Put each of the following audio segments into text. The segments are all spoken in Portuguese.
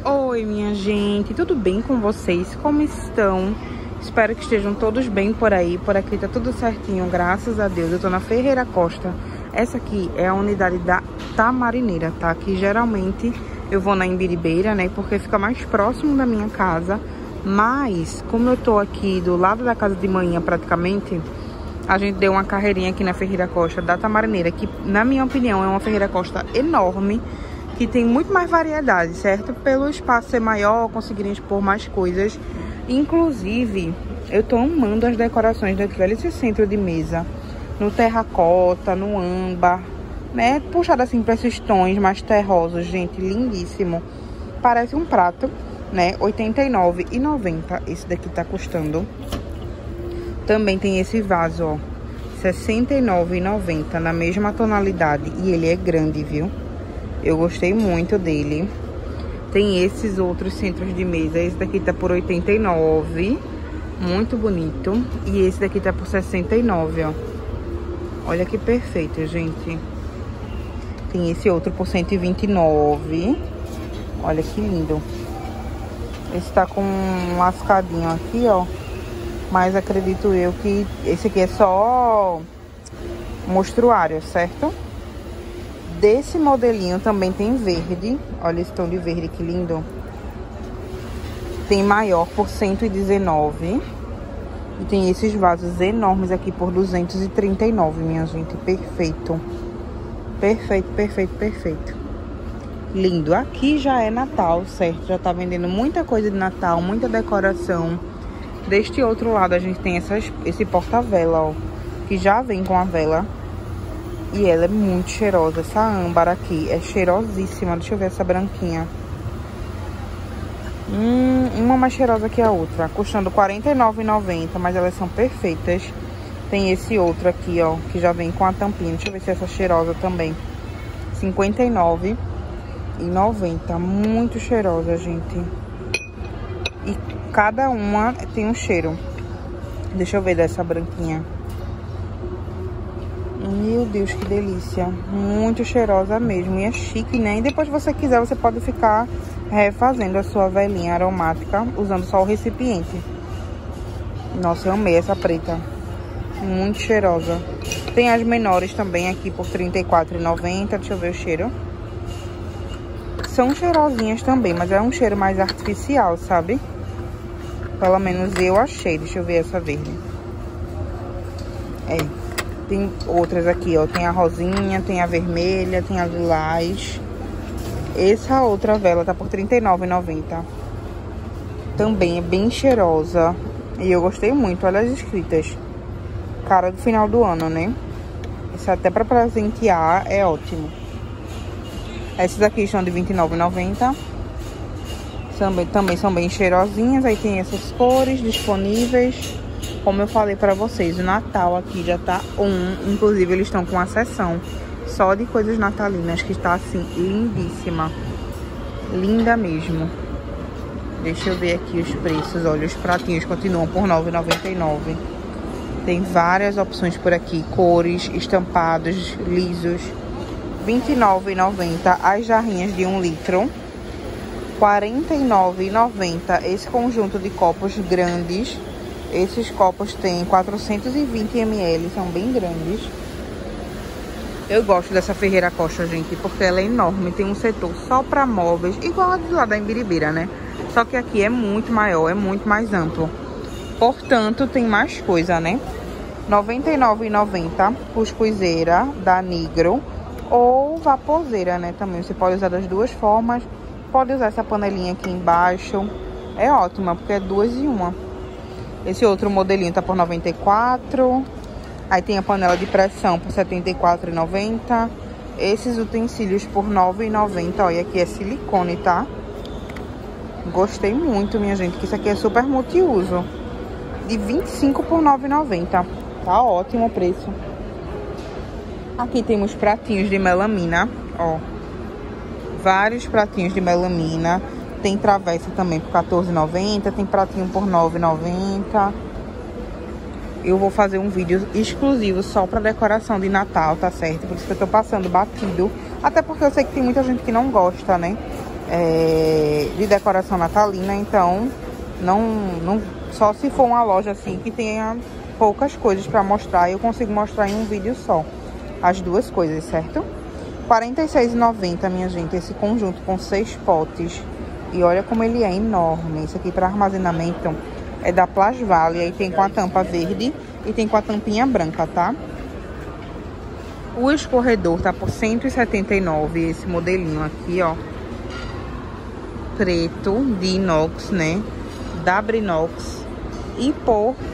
Oi, minha gente, tudo bem com vocês? Como estão? Espero que estejam todos bem por aí. Por aqui tá tudo certinho, graças a Deus. Eu tô na Ferreira Costa. Essa aqui é a unidade da Tamarineira, tá? Que geralmente eu vou na Imbiribeira, né? Porque fica mais próximo da minha casa. Mas, como eu tô aqui do lado da casa de manhã praticamente, a gente deu uma carreirinha aqui na Ferreira Costa da Tamarineira, que na minha opinião é uma Ferreira Costa enorme, que tem muito mais variedade, certo? Pelo espaço ser maior, conseguirem expor mais coisas. Inclusive, eu tô amando as decorações daqui. Olha esse centro de mesa, no terracota, no âmbar, né? Puxado assim para esses tons mais terrosos, gente, lindíssimo. Parece um prato, né? R$ 89,90 esse daqui tá custando. Também tem esse vaso, ó, R$ 69,90 na mesma tonalidade. E ele é grande, viu? Eu gostei muito dele. Tem esses outros centros de mesa. Esse daqui tá por R$ 89. Muito bonito. E esse daqui tá por R$ 69, ó. Olha que perfeito, gente. Tem esse outro por R$ 129. Olha que lindo. Esse tá com um lascadinho aqui, ó. Mas acredito eu que esse aqui é só mostruário, certo? Desse modelinho também tem verde. Olha esse tom de verde, que lindo. Tem maior por 119. E tem esses vasos enormes aqui por 239, minha gente. Perfeito. Perfeito, perfeito, perfeito. Lindo. Aqui já é Natal, certo? Já tá vendendo muita coisa de Natal, muita decoração. Deste outro lado a gente tem esse porta-vela, ó, que já vem com a vela. E ela é muito cheirosa. Essa âmbar aqui é cheirosíssima. Deixa eu ver essa branquinha. Uma mais cheirosa que a outra. Custando R$ 49,90, mas elas são perfeitas. Tem esse outro aqui, ó, que já vem com a tampinha. Deixa eu ver se essa é cheirosa também. R$ 59,90. Muito cheirosa, gente. E cada uma tem um cheiro. Deixa eu ver dessa branquinha. Meu Deus, que delícia. Muito cheirosa mesmo. E é chique, né? E depois, se você quiser, você pode ficar refazendo a sua velinha aromática usando só o recipiente. Nossa, eu amei essa preta. Muito cheirosa. Tem as menores também aqui por R$ 34,90. Deixa eu ver o cheiro. São cheirosinhas também, mas é um cheiro mais artificial, sabe? Pelo menos eu achei. Deixa eu ver essa verde. Tem outras aqui, ó. Tem a rosinha, tem a vermelha, tem a lilás. Essa outra vela tá por R$ 39,90. Também é bem cheirosa. E eu gostei muito. Olha as escritas. Cara do final do ano, né? Isso até pra presentear é ótimo. Essas aqui estão de R$ 29,90. Também são bem cheirosinhas. Aí tem essas cores disponíveis. Como eu falei pra vocês, o Natal aqui já tá inclusive eles estão com uma seção só de coisas natalinas, que está assim, lindíssima. Linda mesmo. Deixa eu ver aqui os preços. Olha, os pratinhos continuam por R$ 9,99. Tem várias opções por aqui. Cores, estampados, lisos. R$ 29,90 as jarrinhas de 1 litro. R$ 49,90 esse conjunto de copos grandes. Esses copos têm 420 ml, são bem grandes. Eu gosto dessa Ferreira Costa, gente, porque ela é enorme. Tem um setor só para móveis, igual a do lado da Imbiribeira, né? Só que aqui é muito maior, é muito mais amplo. Portanto, tem mais coisa, né? R$ 99,90 cuscuzeira da Nigro ou vaposeira, né? Também você pode usar das duas formas. Pode usar essa panelinha aqui embaixo. É ótima, porque é 2 em 1. Esse outro modelinho tá por R$ 94. Aí tem a panela de pressão por R$ 74,90. Esses utensílios por R$ 9,90. Olha, aqui é silicone, tá? Gostei muito, minha gente, que isso aqui é super multiuso. De 25 por R$ 9,90. Tá ótimo o preço. Aqui temos pratinhos de melamina, ó. Vários pratinhos de melamina. Tem travessa também por R$ 14,90. Tem pratinho por R$ 9,90. Eu vou fazer um vídeo exclusivo só pra decoração de Natal, tá certo? Por isso que eu tô passando batido. Até porque eu sei que tem muita gente que não gosta, né? de decoração natalina, então não só se for uma loja assim que tenha poucas coisas para mostrar, eu consigo mostrar em um vídeo só as duas coisas, certo? R$ 46,90, minha gente, esse conjunto com 6 potes. E olha como ele é enorme. Isso aqui para armazenamento é da Plasvale. Aí tem com a tampa verde e tem com a tampinha branca, tá? O escorredor tá por R$ 179, esse modelinho aqui, ó. Preto, de inox, né? Da Brinox. E por R$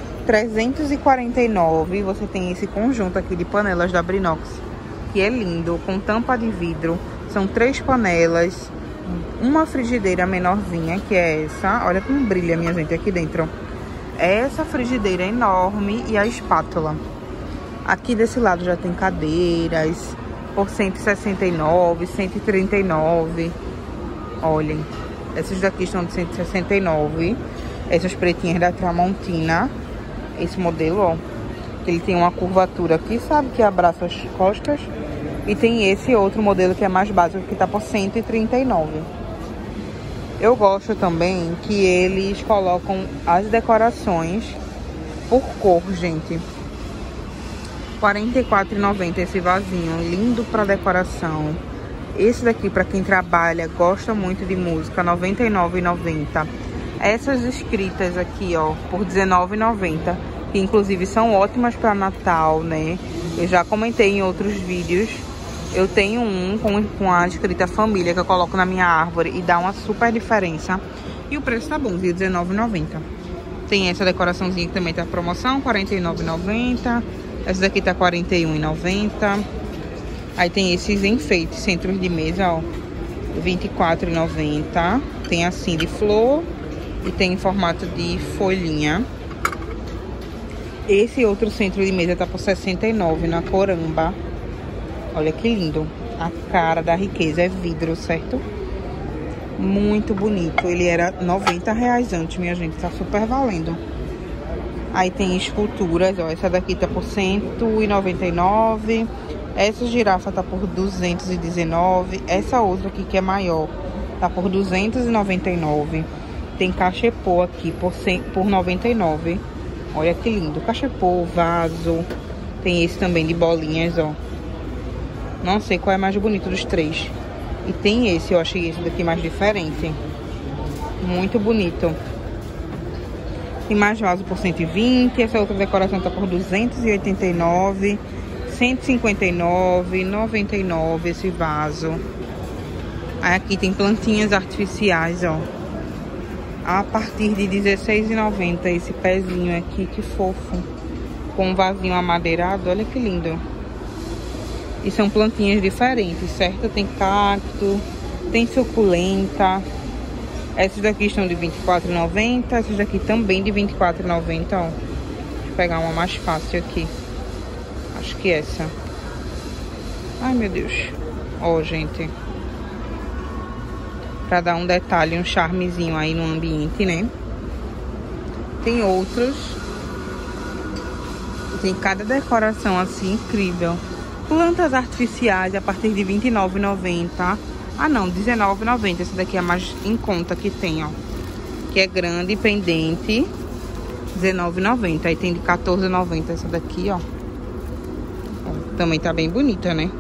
349 você tem esse conjunto aqui de panelas da Brinox, que é lindo, com tampa de vidro. São 3 panelas, uma frigideira menorzinha, que é essa. Olha como brilha, minha gente, aqui dentro. Essa frigideira é enorme e a espátula. Aqui desse lado já tem cadeiras por 169, 139. Olhem, essas daqui estão de 169. Essas pretinhas da Tramontina. Esse modelo, ó, ele tem uma curvatura aqui, sabe, que abraça as costas. E tem esse outro modelo que é mais básico, que tá por 139. Eu gosto também que eles colocam as decorações por cor, gente. R$ 44,90 esse vasinho, lindo para decoração. Esse daqui, para quem trabalha, gosta muito de música, R$ 99,90. Essas escritas aqui, ó, por R$ 19,90, que inclusive são ótimas para Natal, né? Eu já comentei em outros vídeos. Eu tenho um com a escrita família que eu coloco na minha árvore e dá uma super diferença. E o preço tá bom, viu? R$ 19,90. Tem essa decoraçãozinha que também tá promoção, R$ 49,90. Essa daqui tá R$ 41,90. Aí tem esses enfeites, centros de mesa, ó, R$ 24,90. Tem assim de flor e tem em formato de folhinha. Esse outro centro de mesa tá por R$ 69 na Coramba. Olha que lindo. A cara da riqueza é vidro, certo? Muito bonito. Ele era R$ 90 antes, minha gente. Tá super valendo. Aí tem esculturas, ó. Essa daqui tá por R$ 199. Essa girafa tá por R$ 219. Essa outra aqui que é maior tá por R$ 299. Tem cachepô aqui por R$ 99. Olha que lindo. Cachepô, vaso. Tem esse também de bolinhas, ó. Não sei qual é mais bonito dos três. E tem esse, eu achei esse daqui mais diferente. Muito bonito. Tem mais vaso por 120. Essa outra decoração tá por 289. 159, 99 esse vaso. Aí aqui tem plantinhas artificiais, ó. A partir de R$16,90 esse pezinho aqui, que fofo. Com um vasinho amadeirado, olha que lindo. E são plantinhas diferentes, certo? Tem cacto, tem suculenta. Essas daqui estão de R$24,90. Essas daqui também de R$24,90, ó. Deixa eu pegar uma mais fácil aqui. Acho que essa. Ai, meu Deus. Ó, gente. Pra dar um detalhe, um charmezinho aí no ambiente, né? Tem outros. Tem cada decoração assim incrível. Plantas artificiais a partir de R$29,90. Ah, não, R$19,90. Essa daqui é a mais em conta que tem, ó. Que é grande, pendente. R$19,90. Aí tem de R$14,90 essa daqui, ó. Também tá bem bonita, né?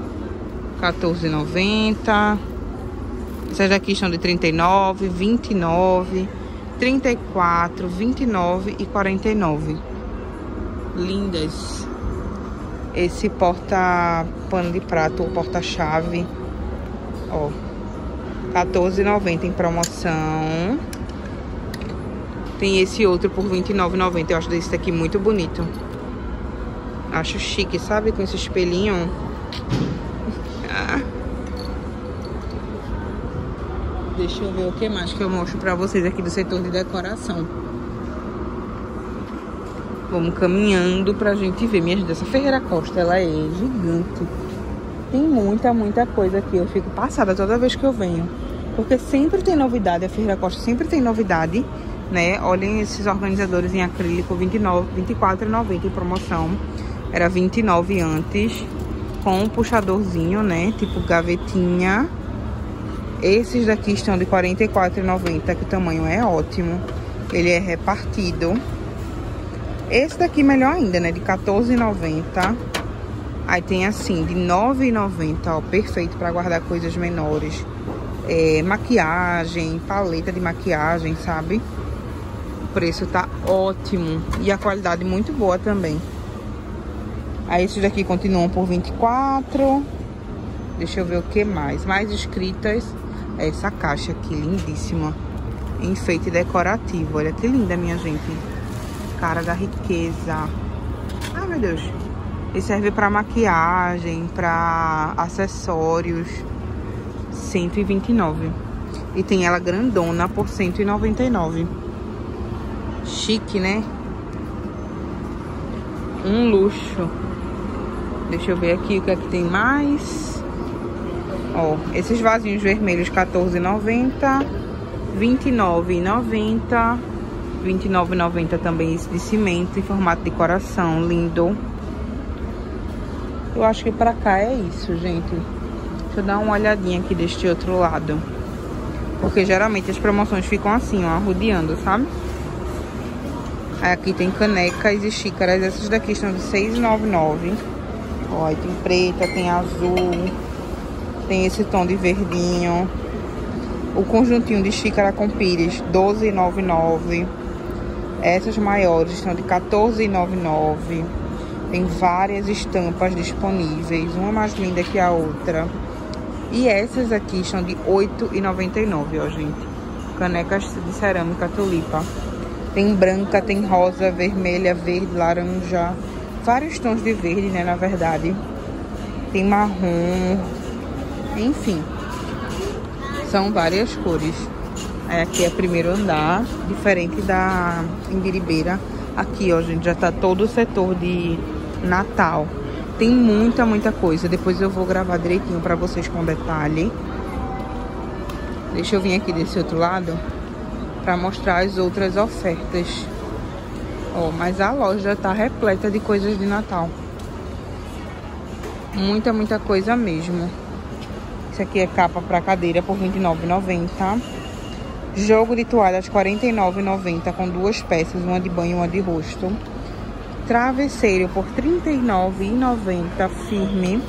R$14,90. Essas daqui estão de R$39, R$29, R$34, R$29 e R$49. Lindas. Esse porta-pano de prato ou porta-chave, ó, R$14,90 em promoção. Tem esse outro por R$29,90. Eu acho desse daqui muito bonito. Acho chique, sabe? Com esse espelhinho. Deixa eu ver o que mais que eu mostro pra vocês aqui do setor de decoração. Vamos caminhando pra gente ver. Minha gente, essa Ferreira Costa, ela é gigante. Tem muita coisa aqui. Eu fico passada toda vez que eu venho. Porque sempre tem novidade. A Ferreira Costa sempre tem novidade, né? Olhem esses organizadores em acrílico, R$24,90 em promoção. Era R$29 antes. Com um puxadorzinho, né? Tipo gavetinha. Esses daqui estão de R$ 44,90, que o tamanho é ótimo. Ele é repartido. Esse daqui melhor ainda, né? De R$ 14,90. Aí tem assim, de R$ 9,90, ó. Perfeito para guardar coisas menores. Maquiagem, paleta de maquiagem, sabe? O preço tá ótimo. E a qualidade muito boa também. Aí esses daqui continuam por R$ 24. Deixa eu ver o que mais. Mais escritas. Essa caixa aqui, lindíssima. Enfeite decorativo. Olha que linda, minha gente. Cara da riqueza. Ai, meu Deus. Ele serve para maquiagem, para acessórios. R$ 129. E tem ela grandona por R$ 199. Chique, né? Um luxo. Deixa eu ver aqui o que é que tem mais. Ó, esses vasinhos vermelhos, R$ 14,90. R$ 29,90. R$ 29,90 também esse de cimento em formato de coração, lindo. Eu acho que pra cá é isso, gente. Deixa eu dar uma olhadinha aqui deste outro lado. Porque geralmente as promoções ficam assim, ó, rodeando, sabe? Aí aqui tem canecas e xícaras. Essas daqui estão de R$ 6,99. Ó, aí tem preta, tem azul. Tem esse tom de verdinho. O conjuntinho de xícara com pires, R$ 12,99. Essas maiores estão de R$ 14,99. Tem várias estampas disponíveis, uma mais linda que a outra. E essas aqui estão de R$ 8,99, ó, gente. Canecas de cerâmica tulipa. Tem branca, tem rosa, vermelha, verde, laranja. Vários tons de verde, né, na verdade. Tem marrom. Enfim. São várias cores. Aí aqui é primeiro andar, diferente da Imbiribeira. Aqui, ó, gente, já tá todo o setor de Natal. Tem muita coisa. Depois eu vou gravar direitinho pra vocês com detalhe. Deixa eu vir aqui desse outro lado pra mostrar as outras ofertas. Ó, mas a loja tá repleta de coisas de Natal. Muita coisa mesmo. Esse aqui é capa pra cadeira por R$ 29,90. Jogo de toalhas R$ 49,90 com duas peças, uma de banho e uma de rosto. Travesseiro por R$ 39,90 firme.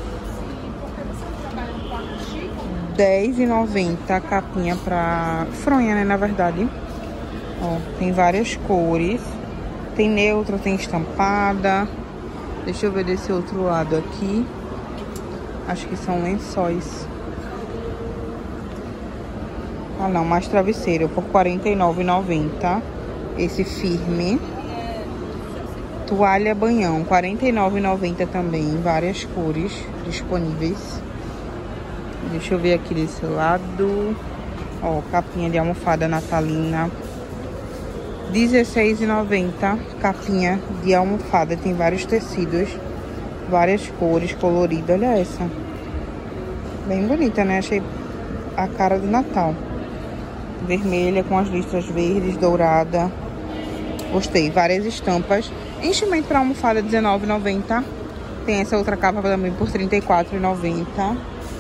R$ 10,90 capinha pra fronha, né, na verdade. Ó, tem várias cores. Tem neutra, tem estampada. Deixa eu ver desse outro lado aqui. Acho que são lençóis. Ah, não, mais travesseiro por R$ 49,90. Esse firme. Toalha banhão, R$ 49,90 também. Várias cores disponíveis. Deixa eu ver aqui desse lado. Ó, capinha de almofada natalina. R$ 16,90. Capinha de almofada. Tem vários tecidos. Várias cores, coloridas. Olha essa. Bem bonita, né? Achei a cara do Natal. Vermelha com as listras verdes, dourada. Gostei. Várias estampas. Enchimento para almofada, R$ 19,90. Tem essa outra capa também por R$ 34,90.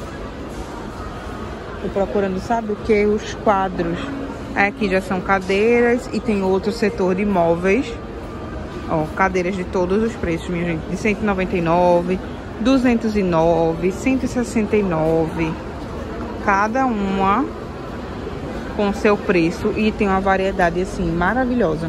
Tô procurando, sabe o que? Os quadros. Aqui já são cadeiras e tem outro setor de móveis. Ó, cadeiras de todos os preços, minha gente. De R$ 199, R$ 209, R$ 169. Cada uma com seu preço e tem uma variedade assim maravilhosa.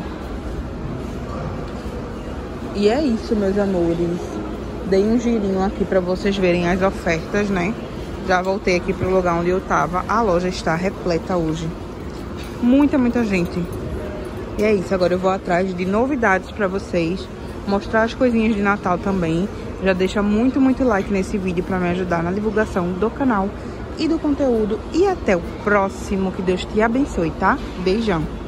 E é isso, meus amores. Dei um girinho aqui pra vocês verem as ofertas, né? Já voltei aqui pro lugar onde eu tava. A loja está repleta hoje. Muita gente. E é isso, agora eu vou atrás de novidades pra vocês. Mostrar as coisinhas de Natal também. Já deixa muito like nesse vídeo pra me ajudar na divulgação do canal e do conteúdo. E até o próximo. Que Deus te abençoe, tá? Beijão.